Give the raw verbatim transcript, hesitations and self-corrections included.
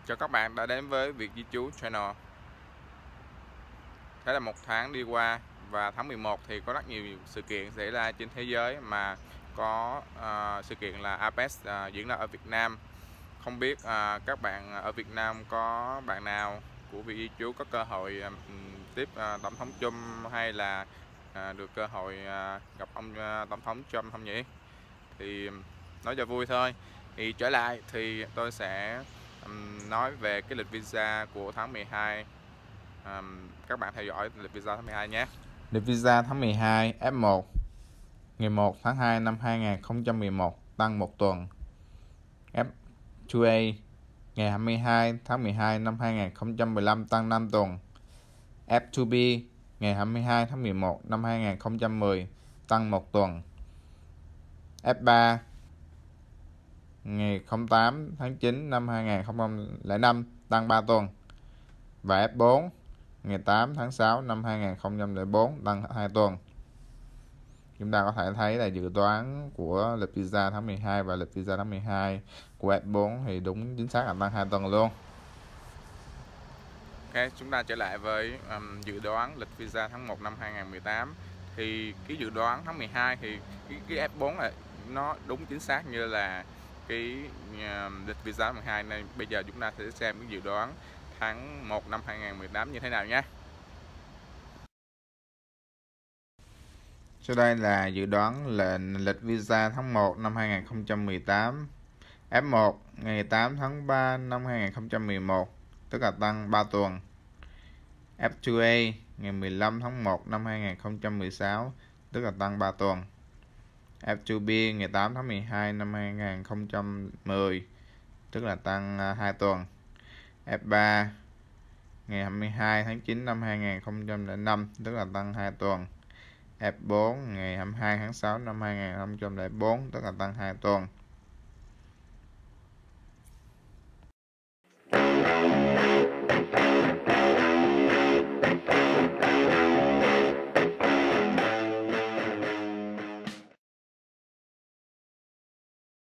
Chào các bạn đã đến với Việc Ghi Chú Channel. Thế là một tháng đi qua và tháng mười một thì có rất nhiều sự kiện xảy ra trên thế giới, mà có uh, sự kiện là a pếc uh, diễn ra ở Việt Nam. Không biết uh, các bạn ở Việt Nam có bạn nào của Việc Ghi Chú có cơ hội uh, tiếp uh, Tổng thống Trump, hay là uh, được cơ hội uh, gặp ông uh, Tổng thống Trump không nhỉ? Thì nói cho vui thôi. Thì trở lại thì tôi sẽ um, nói về cái lịch visa của tháng mười hai. um, các bạn theo dõi lịch visa tháng mười hai nhé. Lịch visa tháng mười hai F một ngày một tháng hai năm hai nghìn không trăm mười một tăng một tuần. F hai A ngày hai mươi hai tháng mười hai năm hai nghìn không trăm mười lăm tăng năm tuần. F hai B ngày hai mươi hai tháng mười một năm hai nghìn không trăm mười tăng một tuần. F ba ngày không tám tháng chín năm hai nghìn không trăm lẻ năm tăng ba tuần. Và F bốn ngày tám tháng sáu năm hai nghìn không trăm lẻ bốn tăng hai tuần. Chúng ta có thể thấy là dự đoán của lịch visa tháng mười hai và lịch visa tháng mười hai của F bốn thì đúng chính xác là tăng hai tuần luôn. Ok, chúng ta trở lại với um, dự đoán lịch visa tháng một năm hai nghìn không trăm mười tám. Thì cái dự đoán tháng mười hai thì cái, cái F bốn này nó đúng chính xác như là cái uh, lịch visa tháng mười hai, nên bây giờ chúng ta sẽ xem cái dự đoán tháng một năm hai nghìn không trăm mười tám như thế nào nhé. Sau đây là dự đoán lệnh lịch visa tháng một năm hai nghìn không trăm mười tám. F một ngày tám tháng ba năm hai nghìn không trăm mười một, tức là tăng ba tuần. F hai A ngày mười lăm tháng một năm hai nghìn không trăm mười sáu, tức là tăng ba tuần. F hai B ngày tám tháng mười hai năm hai nghìn không trăm mười, tức là tăng hai tuần. F ba ngày hai mươi hai tháng chín năm hai nghìn không trăm lẻ năm, tức là tăng hai tuần. F bốn ngày hai mươi hai tháng sáu năm hai nghìn không trăm lẻ bốn, tức là tăng hai tuần.